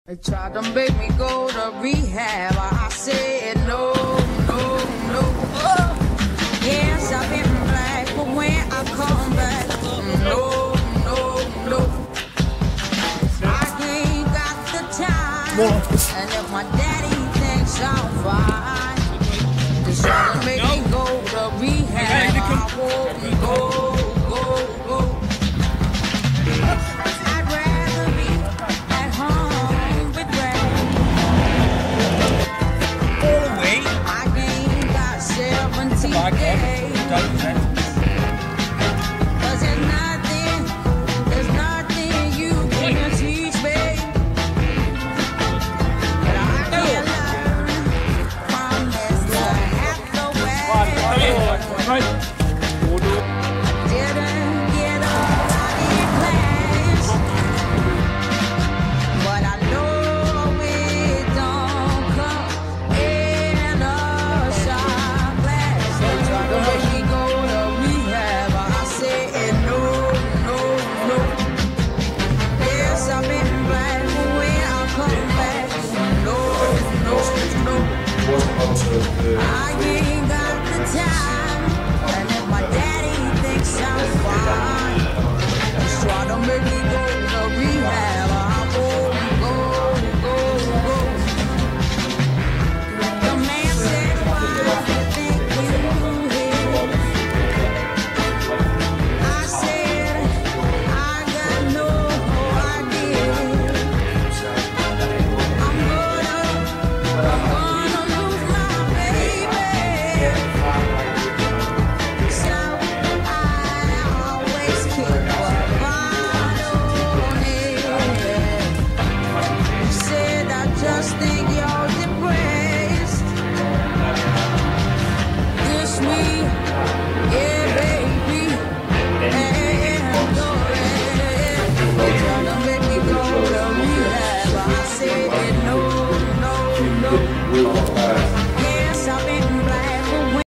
They tried to make me go to rehab. I said no, no, no. Yes, I've been black, but when I come back, no, no, no. I ain't got the time. And if my daddy thinks I'm fine, they tried to make me go to rehab. I won't go.